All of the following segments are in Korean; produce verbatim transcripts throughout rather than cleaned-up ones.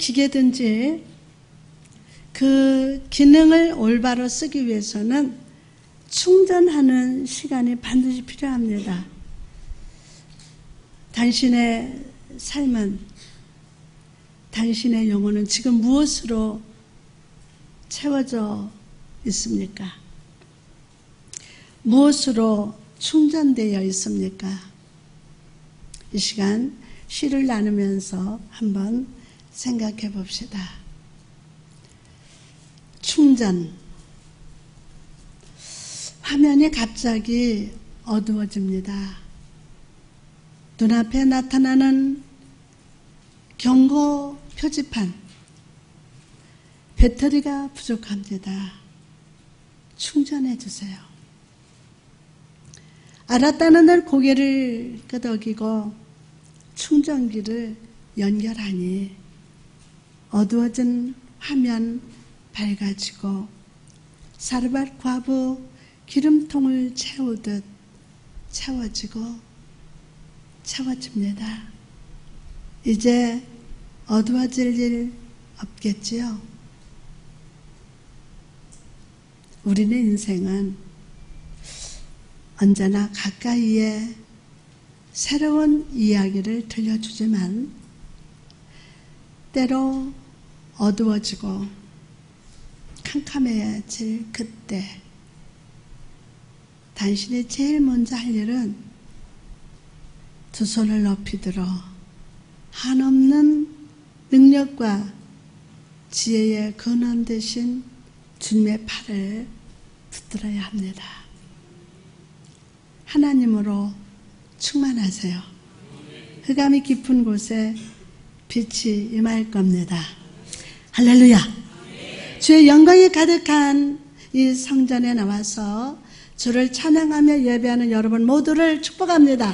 기계든지 그 기능을 올바로 쓰기 위해서는 충전하는 시간이 반드시 필요합니다. 당신의 삶은, 당신의 영혼은 지금 무엇으로 채워져 있습니까? 무엇으로 충전되어 있습니까? 이 시간 시를 나누면서 한번 생각해 봅시다. 충전. 화면이 갑자기 어두워집니다. 눈앞에 나타나는 경고 표지판. 배터리가 부족합니다. 충전해 주세요. 알았다는 날 고개를 끄덕이고 충전기를 연결하니 어두워진 화면 밝아지고 사르밧 과부 기름통을 채우듯 채워지고 채워집니다. 이제 어두워질 일 없겠지요? 우리는 인생은 언제나 가까이에 새로운 이야기를 들려주지만 때로 어두워지고 캄캄해질 그때 당신이 제일 먼저 할 일은 두 손을 높이 들어 한없는 능력과 지혜의 근원 되신 주님의 팔을 붙들어야 합니다. 하나님으로 충만하세요. 흑암이 깊은 곳에 빛이 임할 겁니다. 할렐루야. 주의 영광이 가득한 이 성전에 나와서 주를 찬양하며 예배하는 여러분 모두를 축복합니다.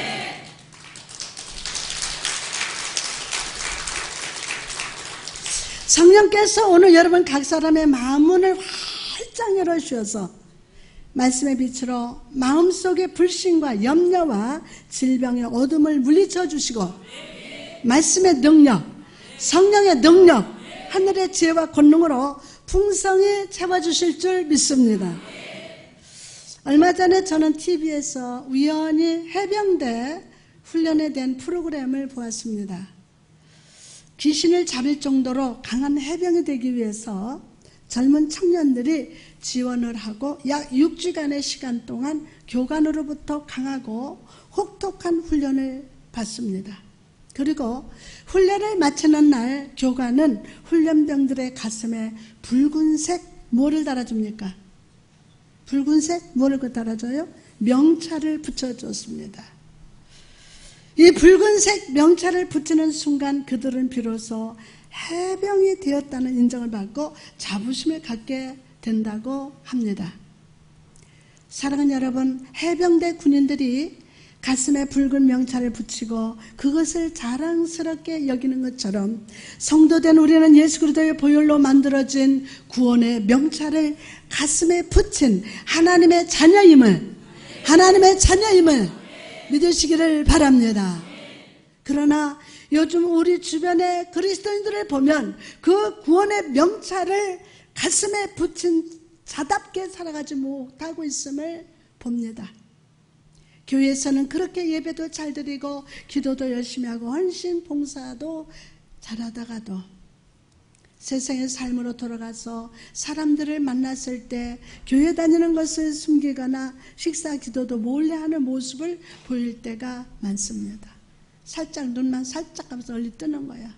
성령께서 오늘 여러분 각 사람의 마음문을 활짝 열어주셔서 말씀의 빛으로 마음속의 불신과 염려와 질병의 어둠을 물리쳐 주시고 말씀의 능력, 성령의 능력, 하늘의 지혜와 권능으로 풍성히 채워주실 줄 믿습니다. 얼마 전에 저는 티비에서 우연히 해병대 훈련에 대한 프로그램을 보았습니다. 귀신을 잡을 정도로 강한 해병이 되기 위해서 젊은 청년들이 지원을 하고 약 육 주간의 시간 동안 교관으로부터 강하고 혹독한 훈련을 받습니다. 그리고 훈련을 마치는 날 교관은 훈련병들의 가슴에 붉은색 뭐를 달아줍니까? 붉은색 뭐를 달아줘요? 명찰을 붙여줬습니다. 이 붉은색 명찰을 붙이는 순간 그들은 비로소 해병이 되었다는 인정을 받고 자부심을 갖게 된다고 합니다. 사랑하는 여러분, 해병대 군인들이 가슴에 붉은 명찰을 붙이고 그것을 자랑스럽게 여기는 것처럼 성도된 우리는 예수 그리스도의 보혈로 만들어진 구원의 명찰을 가슴에 붙인 하나님의 자녀임을 하나님의 자녀임을 믿으시기를 바랍니다. 그러나 요즘 우리 주변의 그리스도인들을 보면 그 구원의 명찰을 가슴에 붙인 자답게 살아가지 못하고 있음을 봅니다. 교회에서는 그렇게 예배도 잘 드리고 기도도 열심히 하고 헌신 봉사도 잘하다가도 세상의 삶으로 돌아가서 사람들을 만났을 때 교회 다니는 것을 숨기거나 식사 기도도 몰래 하는 모습을 보일 때가 많습니다. 살짝 눈만 살짝 하면서 얼리 뜨는 거야.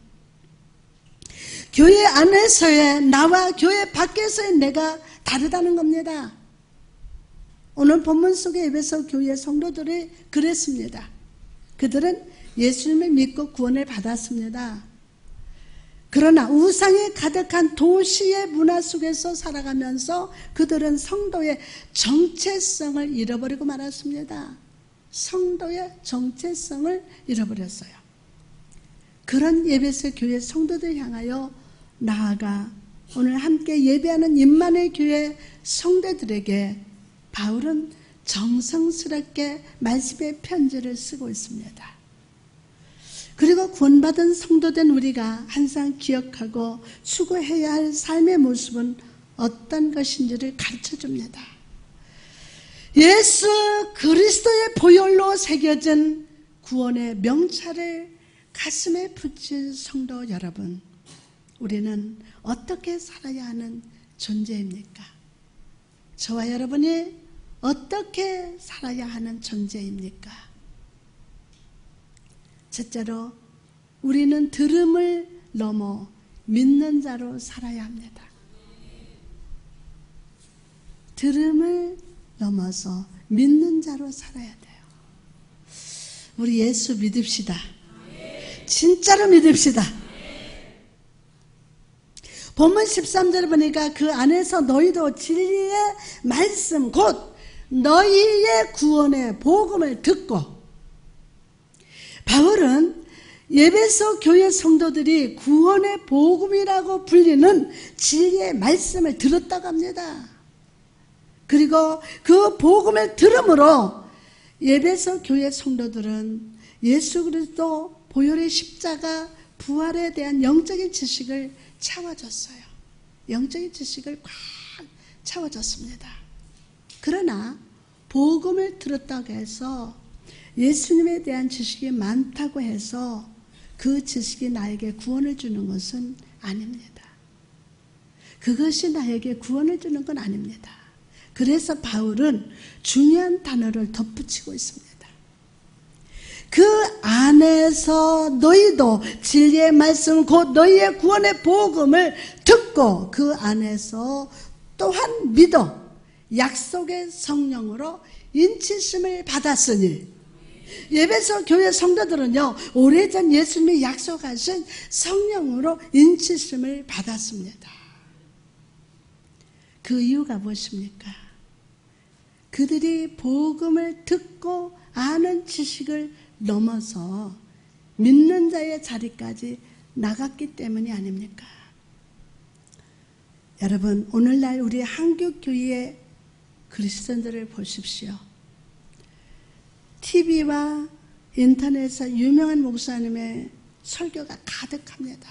교회 안에서의 나와 교회 밖에서의 내가 다르다는 겁니다. 오늘 본문 속의 에베소 교회 성도들이 그랬습니다. 그들은 예수님을 믿고 구원을 받았습니다. 그러나 우상이 가득한 도시의 문화 속에서 살아가면서 그들은 성도의 정체성을 잃어버리고 말았습니다. 성도의 정체성을 잃어버렸어요. 그런 에베소 교회 성도들 향하여 나아가 오늘 함께 예배하는 임마누엘 교회 성도들에게 바울은 정성스럽게 말씀의 편지를 쓰고 있습니다. 그리고 구원받은 성도된 우리가 항상 기억하고 추구해야 할 삶의 모습은 어떤 것인지를 가르쳐줍니다. 예수 그리스도의 보혈로 새겨진 구원의 명찰을 가슴에 붙인 성도 여러분, 우리는 어떻게 살아야 하는 존재입니까? 저와 여러분이 어떻게 살아야 하는 존재입니까? 첫째로 우리는 들음을 넘어 믿는 자로 살아야 합니다. 들음을 넘어서 믿는 자로 살아야 돼요. 우리 예수 믿읍시다. 진짜로 믿읍시다. 본문 십삼 절에 보니까 그 안에서 너희도 진리의 말씀 곧 너희의 구원의 복음을 듣고, 바울은 에베소 교회 성도들이 구원의 복음이라고 불리는 진리의 말씀을 들었다고 합니다. 그리고 그 복음을 들음으로 에베소 교회 성도들은 예수 그리스도 보혈의 십자가 부활에 대한 영적인 지식을 채워줬어요. 영적인 지식을 꽉 채워줬습니다. 그러나 복음을 들었다고 해서 예수님에 대한 지식이 많다고 해서 그 지식이 나에게 구원을 주는 것은 아닙니다. 그것이 나에게 구원을 주는 건 아닙니다. 그래서 바울은 중요한 단어를 덧붙이고 있습니다. 그 안에서 너희도 진리의 말씀 곧 너희의 구원의 복음을 듣고 그 안에서 또한 믿어 약속의 성령으로 인치심을 받았으니, 에베소 교회 성도들은요 오래전 예수님이 약속하신 성령으로 인치심을 받았습니다. 그 이유가 무엇입니까? 그들이 복음을 듣고 아는 지식을 넘어서 믿는 자의 자리까지 나갔기 때문이 아닙니까? 여러분, 오늘날 우리 한국교회의 그리스도인들을 보십시오. 티비와 인터넷에 유명한 목사님의 설교가 가득합니다.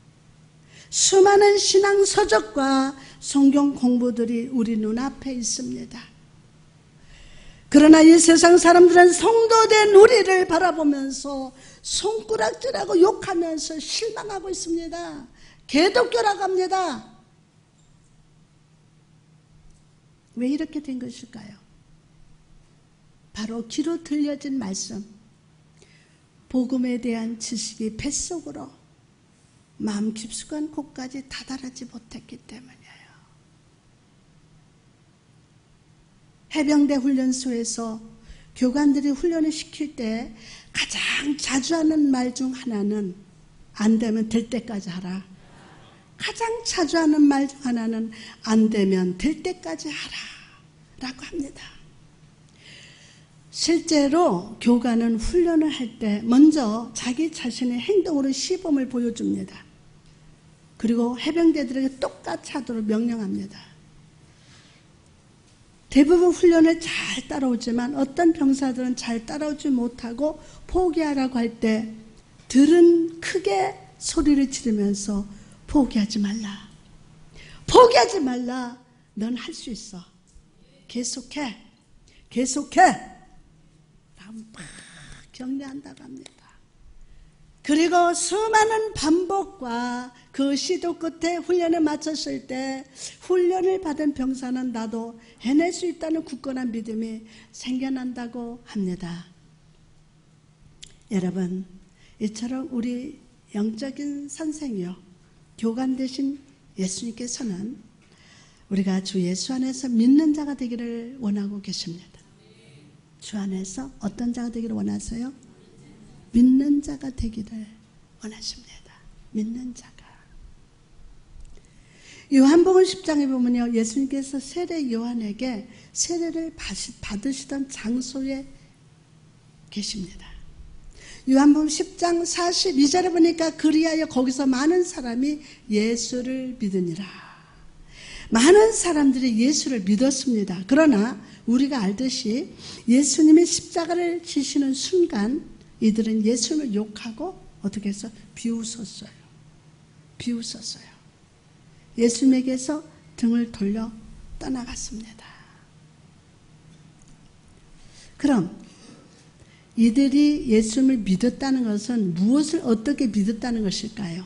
수많은 신앙 서적과 성경 공부들이 우리 눈앞에 있습니다. 그러나 이 세상 사람들은 성도된 우리를 바라보면서 손가락질하고 욕하면서 실망하고 있습니다. 개독교라고 합니다. 왜 이렇게 된 것일까요? 바로 귀로 들려진 말씀, 복음에 대한 지식이 뱃속으로 마음 깊숙한 곳까지 다다르지 못했기 때문이에요. 해병대 훈련소에서 교관들이 훈련을 시킬 때 가장 자주 하는 말 중 하나는 안 되면 될 때까지 하라. 가장 자주 하는 말 중 하나는 안 되면 될 때까지 하라 라고 합니다. 실제로 교관은 훈련을 할 때 먼저 자기 자신의 행동으로 시범을 보여줍니다. 그리고 해병대들에게 똑같이 하도록 명령합니다. 대부분 훈련을 잘 따라오지만 어떤 병사들은 잘 따라오지 못하고 포기하라고 할 때 들은 크게 소리를 지르면서 포기하지 말라. 포기하지 말라. 넌 할 수 있어. 계속해. 계속해. 라고 막 격려한다고 합니다. 그리고 수많은 반복과 그 시도 끝에 훈련을 마쳤을 때 훈련을 받은 병사는 나도 해낼 수 있다는 굳건한 믿음이 생겨난다고 합니다. 여러분, 이처럼 우리 영적인 선생이요 교관 되신 예수님께서는 우리가 주 예수 안에서 믿는 자가 되기를 원하고 계십니다. 주 안에서 어떤 자가 되기를 원하세요? 믿는 자가 되기를 원하십니다. 믿는 자가. 요한복음 십 장에 보면요, 예수님께서 세례 요한에게 세례를 받으시던 장소에 계십니다. 요한복음 십 장 사십이 절에 보니까 그리하여 거기서 많은 사람이 예수를 믿으니라. 많은 사람들이 예수를 믿었습니다. 그러나 우리가 알듯이 예수님이 십자가를 지시는 순간 이들은 예수님을 욕하고 어떻게 해서 비웃었어요. 비웃었어요. 예수님에게서 등을 돌려 떠나갔습니다. 그럼 이들이 예수님을 믿었다는 것은 무엇을 어떻게 믿었다는 것일까요?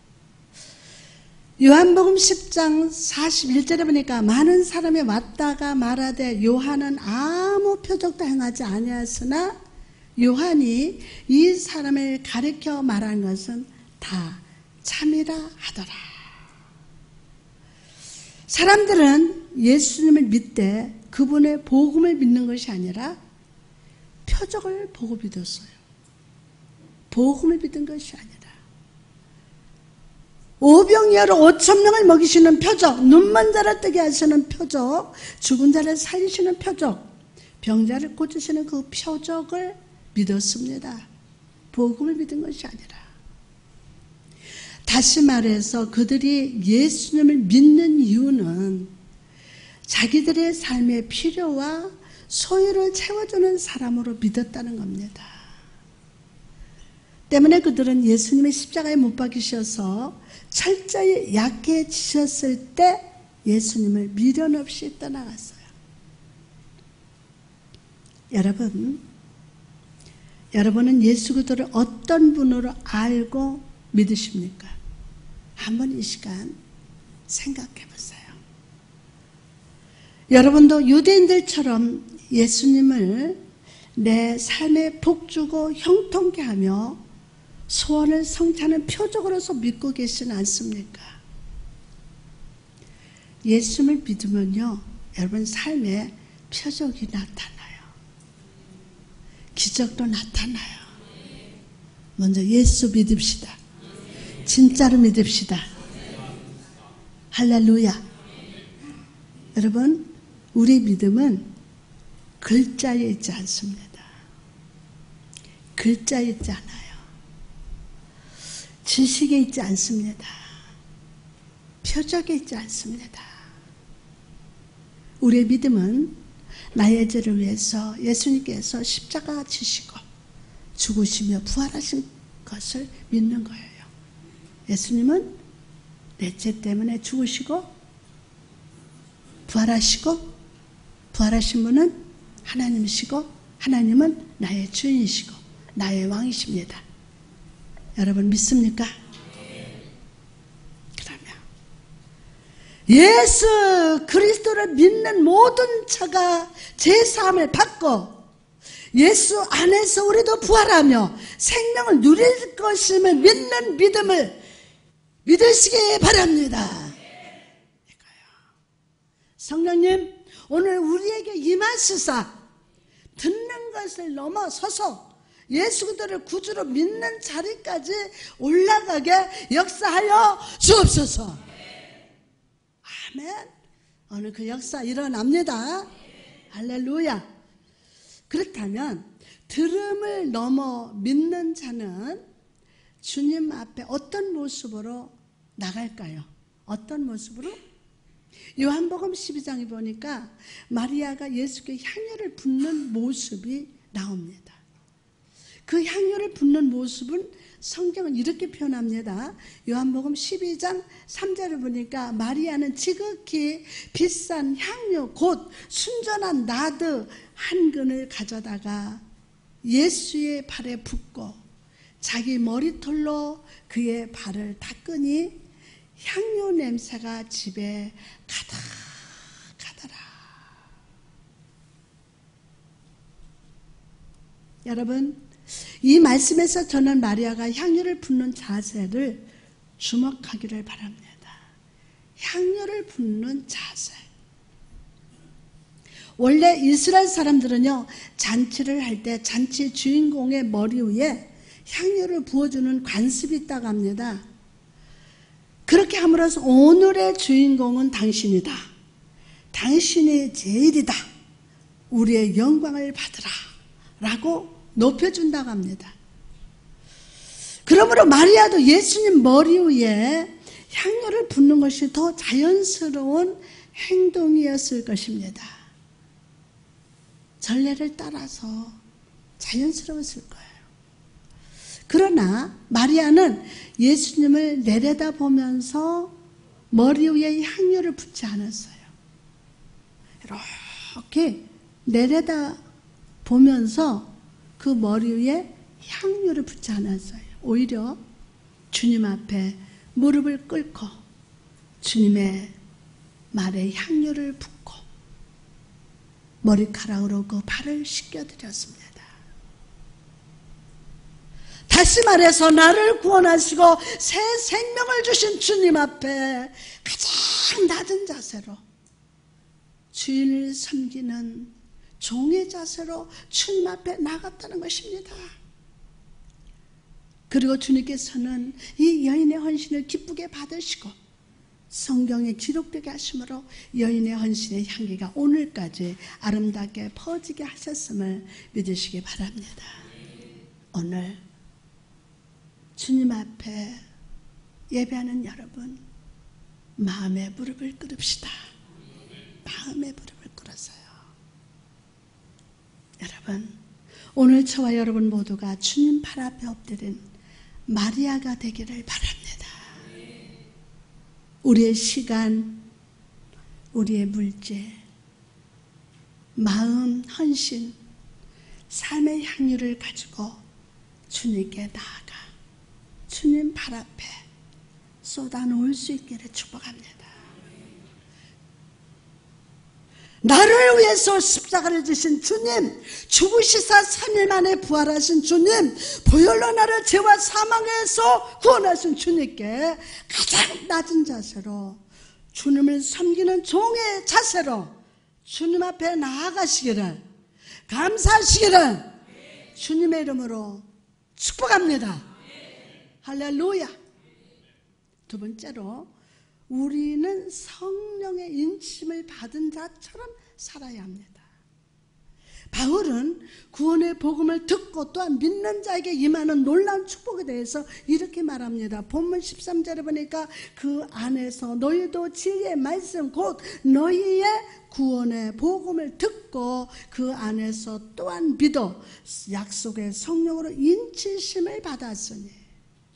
요한복음 십 장 사십일 절에 보니까 많은 사람이 왔다가 말하되 요한은 아무 표적도 행하지 아니하였으나 요한이 이 사람을 가리켜 말한 것은 다 참이라 하더라. 사람들은 예수님을 믿되 그분의 복음을 믿는 것이 아니라 표적을 보고 믿었어요. 복음을 믿은 것이 아니라 오병이어로 오천 명을 먹이시는 표적, 눈먼 자를 뜨게 하시는 표적, 죽은 자를 살리시는 표적, 병자를 고치시는 그 표적을 믿었습니다. 복음을 믿은 것이 아니라. 다시 말해서 그들이 예수님을 믿는 이유는 자기들의 삶의 필요와 소유를 채워주는 사람으로 믿었다는 겁니다. 때문에 그들은 예수님의 십자가에 못 박히셔서 철저히 약해지셨을 때 예수님을 미련 없이 떠나갔어요. 여러분, 여러분은 예수 그리스도를 어떤 분으로 알고 믿으십니까? 한번 이 시간 생각해 보세요. 여러분도 유대인들처럼 예수님을 내 삶에 복주고 형통케 하며 소원을 성취하는 표적으로서 믿고 계시지 않습니까? 예수님을 믿으면요, 여러분 삶에 표적이 나타나요. 기적도 나타나요. 먼저 예수 믿읍시다. 진짜로 믿읍시다. 할렐루야. 여러분, 우리 믿음은 글자에 있지 않습니다. 글자에 있지 않아요. 지식에 있지 않습니다. 표적에 있지 않습니다. 우리의 믿음은 나의 죄를 위해서 예수님께서 십자가 지시고 죽으시며 부활하신 것을 믿는 거예요. 예수님은 내 죄 때문에 죽으시고 부활하시고 부활하신 분은 하나님이시고 하나님은 나의 주인이시고 나의 왕이십니다. 여러분 믿습니까? 그러면 예수 그리스도를 믿는 모든 자가 제사함을 받고 예수 안에서 우리도 부활하며 생명을 누릴 것임을 믿는 믿음을 믿으시기 바랍니다. 성령님, 오늘 우리에게 임하시사 듣는 것을 넘어서서 예수 그리스도를 구주로 믿는 자리까지 올라가게 역사하여 주옵소서. 아멘. 오늘 그 역사 일어납니다. 할렐루야. 그렇다면 들음을 넘어 믿는 자는 주님 앞에 어떤 모습으로 나갈까요? 어떤 모습으로? 요한복음 십이 장에 보니까 마리아가 예수께 향유를 붓는 모습이 나옵니다. 그 향유를 붓는 모습은 성경은 이렇게 표현합니다. 요한복음 십이 장 삼 절을 보니까 마리아는 지극히 비싼 향유 곧 순전한 나드 한 근을 가져다가 예수의 발에 붓고 자기 머리털로 그의 발을 닦으니 향유 냄새가 집에 가득하더라. 여러분, 이 말씀에서 저는 마리아가 향유를 붓는 자세를 주목하기를 바랍니다. 향유를 붓는 자세. 원래 이스라엘 사람들은요, 잔치를 할 때 잔치 주인공의 머리 위에 향유를 부어주는 관습이 있다고 합니다. 그렇게 함으로써 오늘의 주인공은 당신이다. 당신이 제일이다. 우리의 영광을 받으라. 라고 높여준다고 합니다. 그러므로 마리아도 예수님 머리 위에 향유를 붓는 것이 더 자연스러운 행동이었을 것입니다. 전례를 따라서 자연스러웠을 거예요. 그러나 마리아는 예수님을 내려다보면서 머리 위에 향유를 붓지 않았어요. 이렇게 내려다보면서 그 머리 위에 향유를 붓지 않았어요. 오히려 주님 앞에 무릎을 꿇고 주님의 말에 향유를 붓고 머리카락으로 그 발을 씻겨드렸습니다. 다시 말해서 나를 구원하시고 새 생명을 주신 주님 앞에 가장 낮은 자세로 주인을 섬기는 종의 자세로 주님 앞에 나갔다는 것입니다. 그리고 주님께서는 이 여인의 헌신을 기쁘게 받으시고 성경에 기록되게 하심으로 여인의 헌신의 향기가 오늘까지 아름답게 퍼지게 하셨음을 믿으시기 바랍니다. 오늘 주님 앞에 예배하는 여러분, 마음의 무릎을 꿇읍시다. 마음의 무릎을 꿇어서요. 여러분, 오늘 저와 여러분 모두가 주님 발 앞에 엎드린 마리아가 되기를 바랍니다. 우리의 시간, 우리의 물질, 마음, 헌신, 삶의 향유를 가지고 주님께 나아가 주님 발 앞에 쏟아놓을 수 있기를 축복합니다. 나를 위해서 십자가를 지신 주님, 죽으시사 삼 일 만에 부활하신 주님, 보혈로 나를 죄와 사망에서 구원하신 주님께 가장 낮은 자세로 주님을 섬기는 종의 자세로 주님 앞에 나아가시기를, 감사하시기를 주님의 이름으로 축복합니다. 할렐루야. 두 번째로 우리는 성령의 인침을 받은 자처럼 살아야 합니다. 바울은 구원의 복음을 듣고 또한 믿는 자에게 임하는 놀라운 축복에 대해서 이렇게 말합니다. 본문 십삼 절에 보니까 그 안에서 너희도 진리의 말씀 곧 너희의 구원의 복음을 듣고 그 안에서 또한 믿어 약속의 성령으로 인치심을 받았으니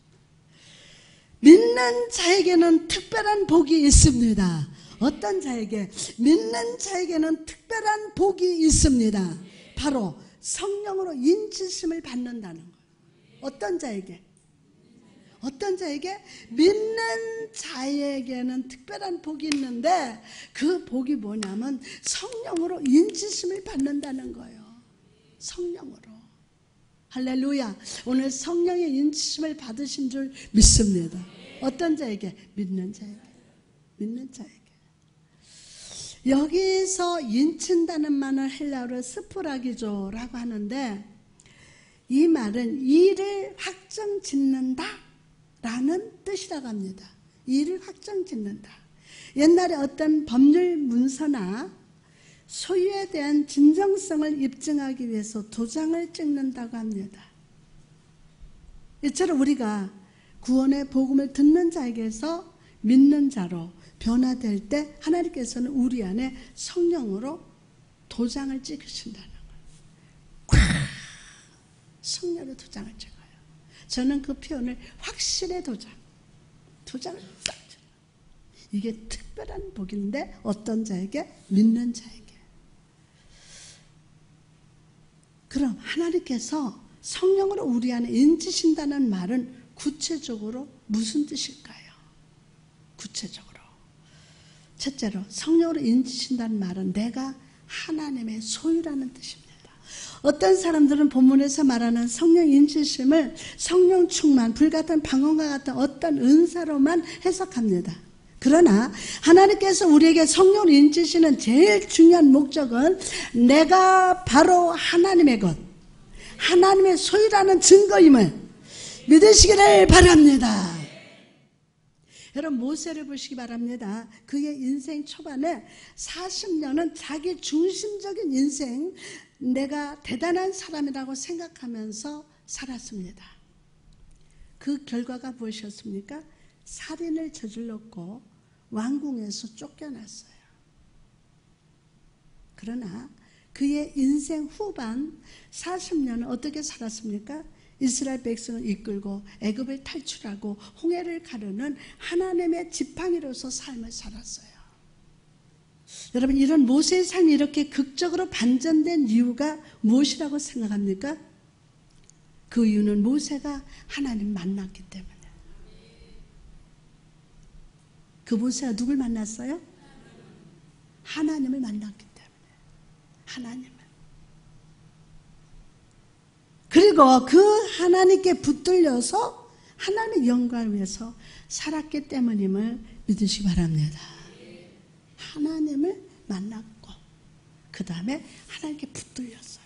믿는 자에게는 특별한 복이 있습니다. 어떤 자에게? 믿는 자에게는 특별한 복이 있습니다. 바로 성령으로 인치심을 받는다는 거예요. 어떤 자에게? 어떤 자에게? 믿는 자에게는 특별한 복이 있는데 그 복이 뭐냐면 성령으로 인치심을 받는다는 거예요. 성령으로. 할렐루야. 오늘 성령의 인치심을 받으신 줄 믿습니다. 어떤 자에게? 믿는 자에게. 믿는 자에게. 여기서 인친다는 말은 헬라어로 스프라기조라고 하는데 이 말은 일을 확정짓는다 라는 뜻이라고 합니다. 일을 확정짓는다. 옛날에 어떤 법률 문서나 소유에 대한 진정성을 입증하기 위해서 도장을 찍는다고 합니다. 이처럼 우리가 구원의 복음을 듣는 자에게서 믿는 자로 변화될 때 하나님께서는 우리 안에 성령으로 도장을 찍으신다는 거예요. 성령으로 도장을 찍어요. 저는 그 표현을 확신의 도장, 도장을 딱 찍어요. 이게 특별한 복인데 어떤 자에게? 믿는 자에게. 그럼 하나님께서 성령으로 우리 안에 인치신다는 말은 구체적으로 무슨 뜻일까요? 구체적으로. 첫째로 성령으로 인치신다는 말은 내가 하나님의 소유라는 뜻입니다. 어떤 사람들은 본문에서 말하는 성령 인치심을 성령 충만, 불같은 방언과 같은 어떤 은사로만 해석합니다. 그러나 하나님께서 우리에게 성령을 인치시는 제일 중요한 목적은 내가 바로 하나님의 것, 하나님의 소유라는 증거임을 믿으시기를 바랍니다. 여러분 모세를 보시기 바랍니다. 그의 인생 초반에 사십 년은 자기 중심적인 인생, 내가 대단한 사람이라고 생각하면서 살았습니다. 그 결과가 무엇이었습니까? 살인을 저질렀고 왕궁에서 쫓겨났어요. 그러나 그의 인생 후반 사십 년은 어떻게 살았습니까? 이스라엘 백성을 이끌고 애굽을 탈출하고 홍해를 가르는 하나님의 지팡이로서 삶을 살았어요. 여러분, 이런 모세의 삶이 이렇게 극적으로 반전된 이유가 무엇이라고 생각합니까? 그 이유는 모세가 하나님 만났기 때문에. 그 모세가 누굴 만났어요? 하나님을 만났기 때문에. 하나님을. 그리고 그 하나님께 붙들려서 하나님의 영광을 위해서 살았기 때문임을 믿으시기 바랍니다. 하나님을 만났고 그 다음에 하나님께 붙들렸어요.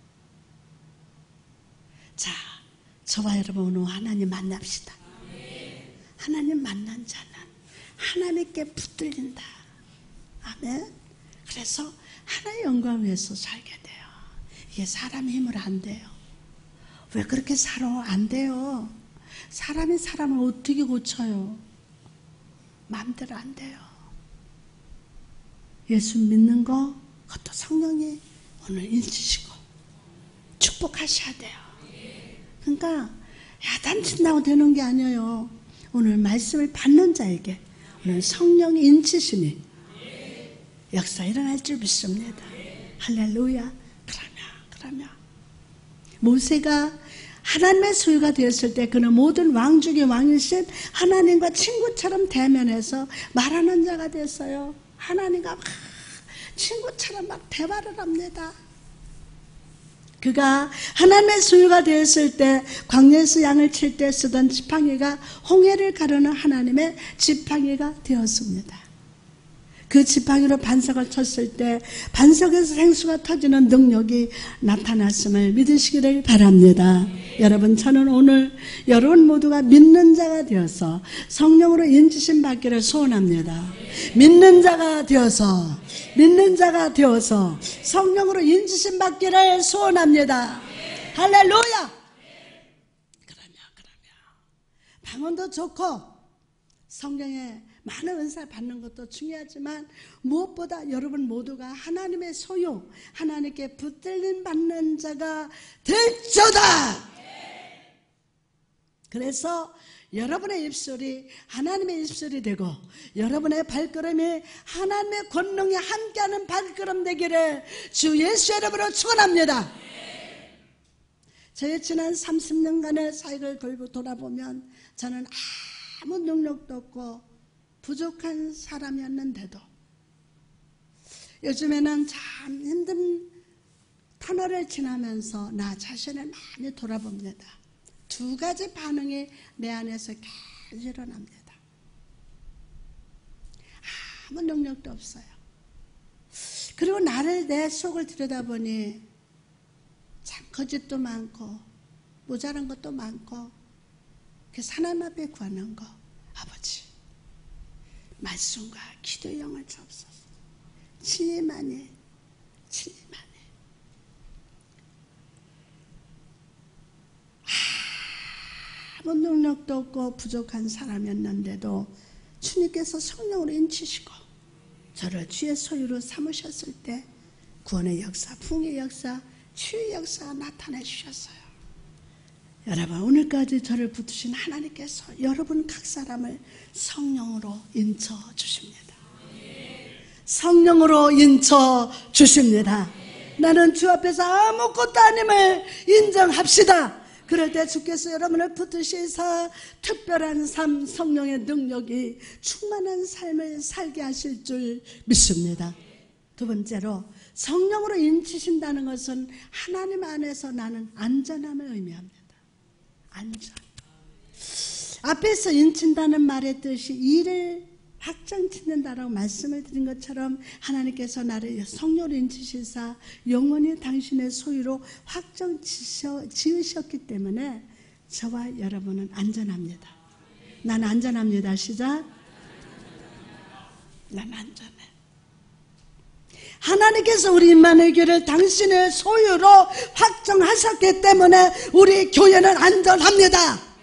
자, 저와 여러분 오늘 하나님 만납시다. 하나님 만난 자는 하나님께 붙들린다. 아멘. 그래서 하나님의 영광을 위해서 살게 돼요. 이게 사람의 힘으로 안 돼요. 왜 그렇게 살아? 안 돼요. 사람이 사람을 어떻게 고쳐요? 마음대로 안 돼요. 예수 믿는 거, 그것도 성령이 오늘 인치시고 축복하셔야 돼요. 그러니까 야단친다고 되는 게 아니에요. 오늘 말씀을 받는 자에게 오늘 성령이 인치시니 역사 일어날 줄 믿습니다. 할렐루야. 그러면 그러면 모세가 하나님의 소유가 되었을 때 그는 모든 왕 중의 왕이신 하나님과 친구처럼 대면해서 말하는 자가 됐어요. 하나님과 막 친구처럼 막 대화를 합니다. 그가 하나님의 소유가 되었을 때 광야에서 양을 칠 때 쓰던 지팡이가 홍해를 가르는 하나님의 지팡이가 되었습니다. 그 지팡이로 반석을 쳤을 때 반석에서 생수가 터지는 능력이 나타났음을 믿으시기를 바랍니다. 여러분, 저는 오늘 여러분 모두가 믿는 자가 되어서 성령으로 인치심 받기를 소원합니다. 믿는 자가 되어서 믿는 자가 되어서 성령으로 인치심 받기를 소원합니다. 할렐루야. 그러면 그러면 방언도 좋고 성령의 많은 은사를 받는 것도 중요하지만 무엇보다 여러분 모두가 하나님의 소유, 하나님께 붙들림 받는 자가 될저다. 그래서 여러분의 입술이 하나님의 입술이 되고 여러분의 발걸음이 하나님의 권능이 함께하는 발걸음 되기를 주 예수 이름으로 축원합니다. 저의 지난 삼십 년간의 사역을 돌아보면 저는 아무 능력도 없고 부족한 사람이었는데도 요즘에는 참 힘든 터널을 지나면서 나 자신을 많이 돌아봅니다. 두 가지 반응이 내 안에서 계속 일어납니다. 아무 능력도 없어요. 그리고 나를 내 속을 들여다보니 참 거짓도 많고 모자란 것도 많고 그래서 하나님 앞에 구하는 거, 아버지 말씀과 기도의 영을 주옵소서. 치매만이 치매만이 아무 능력도 없고 부족한 사람이었는데도 주님께서 성령으로 인치시고 저를 주의 소유로 삼으셨을 때 구원의 역사, 부흥의 역사, 치유의 역사가 나타내 주셨어요. 여러분, 오늘까지 저를 붙드신 하나님께서 여러분 각 사람을 성령으로 인쳐 주십니다. 성령으로 인쳐 주십니다. 나는 주 앞에서 아무것도 아님을 인정합시다. 그럴 때 주께서 여러분을 붙드셔서 특별한 삶, 성령의 능력이 충만한 삶을 살게 하실 줄 믿습니다. 두 번째로 성령으로 인치신다는 것은 하나님 안에서 나는 안전함을 의미합니다. 안전. 앞에서 인친다는 말의 뜻이 일을 확정짓는다라고 말씀을 드린 것처럼 하나님께서 나를 성령으로 인치시사 영원히 당신의 소유로 확정 지으셨기 때문에 저와 여러분은 안전합니다. 난 안전합니다. 시작. 난 안전해. 하나님께서 우리 임마누엘교회를 당신의 소유로 확정하셨기 때문에 우리 교회는 안전합니다.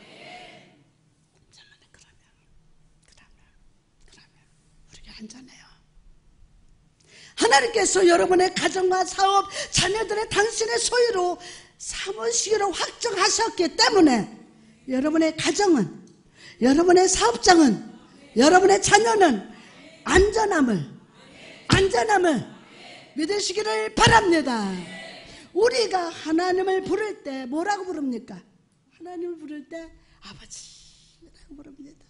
그러면, 그러면, 그러면 우리가 안전해요. 하나님께서 여러분의 가정과 사업, 자녀들의 당신의 소유로 삼으시기로 확정하셨기 때문에 여러분의 가정은, 여러분의 사업장은, 여러분의 자녀는 안전함을, 안전함을 믿으시기를 바랍니다. 우리가 하나님을 부를 때 뭐라고 부릅니까? 하나님을 부를 때 아버지라고 부릅니다.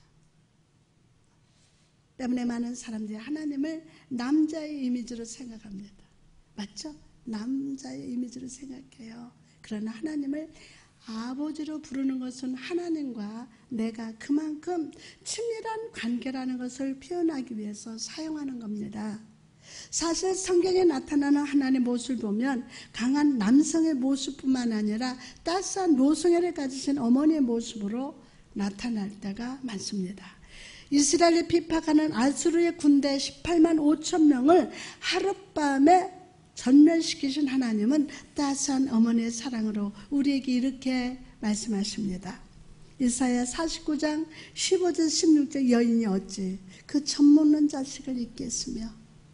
때문에 많은 사람들이 하나님을 남자의 이미지로 생각합니다. 맞죠? 남자의 이미지로 생각해요. 그러나 하나님을 아버지로 부르는 것은 하나님과 내가 그만큼 친밀한 관계라는 것을 표현하기 위해서 사용하는 겁니다. 사실 성경에 나타나는 하나님의 모습을 보면 강한 남성의 모습뿐만 아니라 따스한 모성애를 가지신 어머니의 모습으로 나타날 때가 많습니다. 이스라엘을 핍박하는 아수르의 군대 십팔만 오천 명을 하룻밤에 전멸시키신 하나님은 따스한 어머니의 사랑으로 우리에게 이렇게 말씀하십니다. 이사야 사십구 장 십오 절 십육 절 여인이 어찌 그 젖먹는 자식을 잊겠으며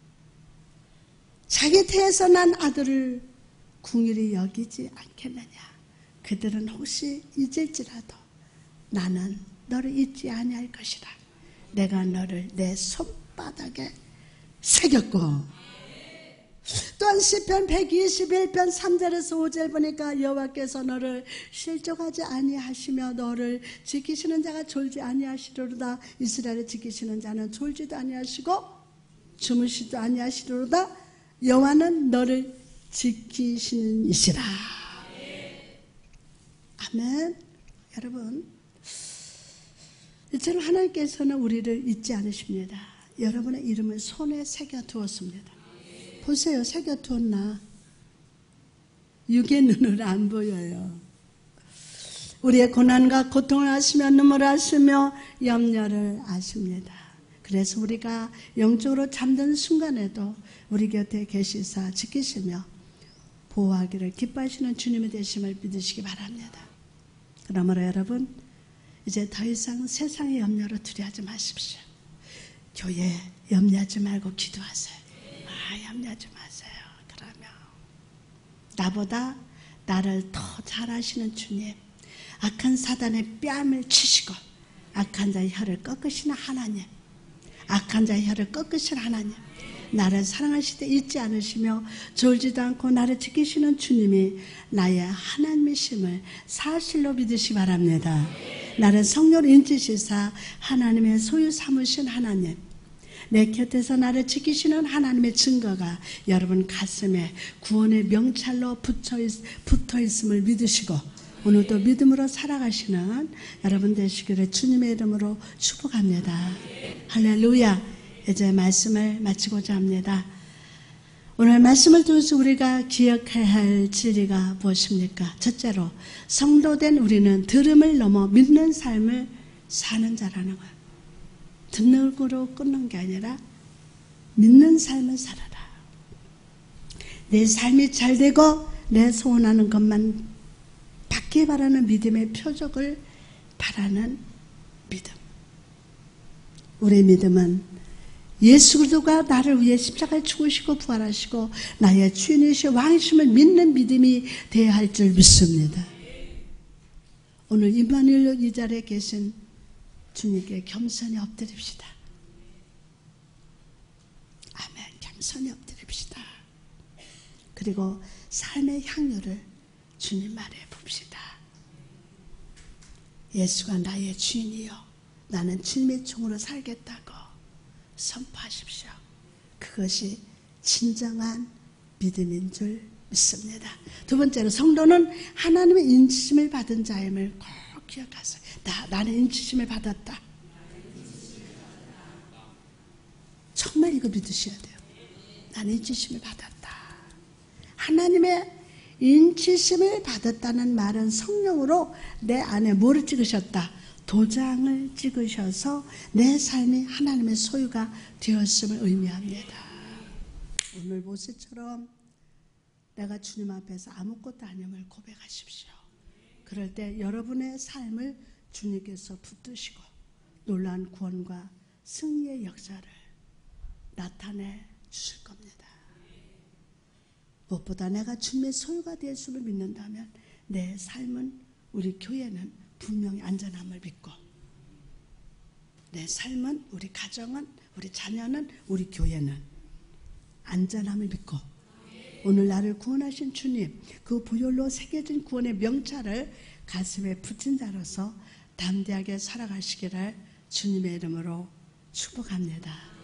자기 태에서 난 아들을 궁일이 여기지 않겠느냐. 그들은 혹시 잊을지라도 나는 너를 잊지 아니할 것이라. 내가 너를 내 손바닥에 새겼고. 또한 시편 백이십일 편 삼 절에서 오 절 보니까 여호와께서 너를 실족하지 아니하시며 너를 지키시는 자가 졸지 아니하시리로다. 이스라엘을 지키시는 자는 졸지도 아니하시고 주무시지도 아니하시리로다. 여호와는 너를 지키시는 이시라. 아멘. 여러분, 이처럼 하나님께서는 우리를 잊지 않으십니다. 여러분의 이름을 손에 새겨 두었습니다. 보세요. 새겨 두었나? 육의 눈으로 안 보여요. 우리의 고난과 고통을 아시며 눈물을 아시며 염려를 아십니다. 그래서 우리가 영적으로 잠든 순간에도 우리 곁에 계시사 지키시며 보호하기를 기뻐하시는 주님이 되심을 믿으시기 바랍니다. 그러므로 여러분, 이제 더 이상 세상의 염려로 두려워하지 마십시오. 교회 염려하지 말고 기도하세요. 아, 염려하지 마세요. 그러면 나보다 나를 더 잘 아시는 주님, 악한 사단의 뺨을 치시고 악한 자의 혀를 꺾으시는 하나님, 악한 자의 혀를 꺾으시는 하나님, 나를 사랑하실 때 잊지 않으시며 졸지도 않고 나를 지키시는 주님이 나의 하나님이심을 사실로 믿으시기 바랍니다. 나를 성령으로 인치시사 하나님의 소유 삼으신 하나님, 내 곁에서 나를 지키시는 하나님의 증거가 여러분 가슴에 구원의 명찰로 붙어 있음을 믿으시고 오늘도 믿음으로 살아가시는 여러분 되시기를 주님의 이름으로 축복합니다. 할렐루야. 이제 말씀을 마치고자 합니다. 오늘 말씀을 통해서 우리가 기억해야 할 진리가 무엇입니까? 첫째로, 성도된 우리는 들음을 넘어 믿는 삶을 사는 자라는 거예요. 듣는 거로 끊는 게 아니라 믿는 삶을 살아라. 내 삶이 잘 되고 내 소원하는 것만 받기 바라는 믿음의 표적을 바라는 믿음. 우리의 믿음은 예수 그리스도가 나를 위해 십자가에 죽으시고 부활하시고 나의 주인이시오 왕이심을 믿는 믿음이 되어야 할 줄 믿습니다. 오늘 임마누엘 이 자리에 계신 주님께 겸손히 엎드립시다. 아멘. 겸손히 엎드립시다. 그리고 삶의 향유를 주님 말에 봅시다. 예수가 나의 주인이요 나는 주님의 종으로 살겠다고 선포하십시오. 그것이 진정한 믿음인 줄 믿습니다. 두 번째로, 성도는 하나님의 인치심을 받은 자임을 꼭 기억하세요. 나, 나는 인치심을 받았다. 정말 이거 믿으셔야 돼요. 나는 인치심을 받았다. 하나님의 인치심을 받았다는 말은 성령으로 내 안에 뭐를 찍으셨다? 도장을 찍으셔서 내 삶이 하나님의 소유가 되었음을 의미합니다. 오늘 모세처럼 내가 주님 앞에서 아무것도 아님을 고백하십시오. 그럴 때 여러분의 삶을 주님께서 붙드시고 놀라운 구원과 승리의 역사를 나타내 주실 겁니다. 무엇보다 내가 주님의 소유가 되었음을 믿는다면 내 삶은, 우리 교회는 분명히 안전함을 믿고, 내 삶은, 우리 가정은, 우리 자녀는, 우리 교회는 안전함을 믿고, 오늘 나를 구원하신 주님, 그 보혈로 새겨진 구원의 명찰을 가슴에 붙인 자로서 담대하게 살아가시기를 주님의 이름으로 축복합니다.